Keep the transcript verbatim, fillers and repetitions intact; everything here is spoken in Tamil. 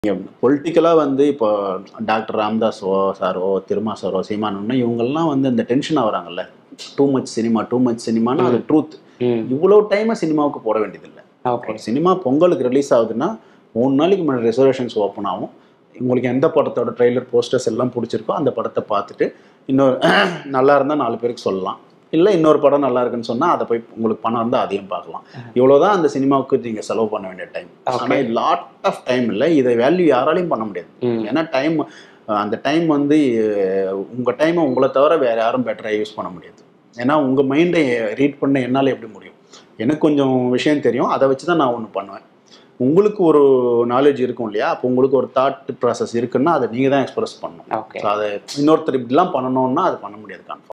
பொலிட்டிக்கலா வந்து இப்போ டாக்டர் ராமதாஸோ சாரோ திருமா சாரோ சீமானோ இவங்கெல்லாம் வந்து இந்த டென்ஷன் ஆகுறாங்கல்ல. Too much cinema too much சினிமானா அது ட்ரூத். இவ்வளவு டைம் சினிமாவுக்கு போட வேண்டியதில்லை. ஓகே. சினிமா பொங்கலுக்கு ரிலீஸ் ஆகுதுன்னா மூணு நாளைக்கு முன்னாடி ரிசர்வேஷன்ஸ் ஓப்பன் ஆகும். உங்களுக்கு எந்த படத்தோட ட்ரெய்லர் போஸ்டர்ஸ் எல்லாம் பிடிச்சிருக்கோ அந்த படத்தை பார்த்துட்டு இன்னொரு நல்லா இருந்தால் நாலு பேருக்கு சொல்லலாம். இல்லை இன்னொரு படம் நல்லா இருக்குன்னு சொன்னால் அதை போய் உங்களுக்கு பணம் இருந்தால் அதையும் பார்க்கலாம். இவ்வளோதான் அந்த சினிமாவுக்கு நீங்கள் செலவு பண்ண வேண்டிய டைம். ஆனால் லாட் ஆஃப் டைம் இல்லை, இதை வேல்யூ யாராலையும் பண்ண முடியாது. ஏன்னா டைம் அந்த டைம் வந்து உங்கள் டைமை உங்களை தவிர வேறு யாரும் பெட்டராக யூஸ் பண்ண முடியாது. ஏன்னா உங்கள் மைண்டை ரீட் பண்ண என்னால் எப்படி முடியும்? எனக்கு கொஞ்சம் விஷயம் தெரியும், அதை வச்சு தான் நான் ஒன்று பண்ணுவேன். உங்களுக்கு ஒரு நாலேஜ் இருக்கும் இல்லையா? அப்போ உங்களுக்கு ஒரு தாட் ப்ராசஸ் இருக்குன்னா அதை நீங்கள் தான் எக்ஸ்பிரஸ் பண்ணணும். அதை இன்னொருத்தர் இப்படிலாம் பண்ணணும்னா அது பண்ண முடியாது. கன்ஃபார்ம்.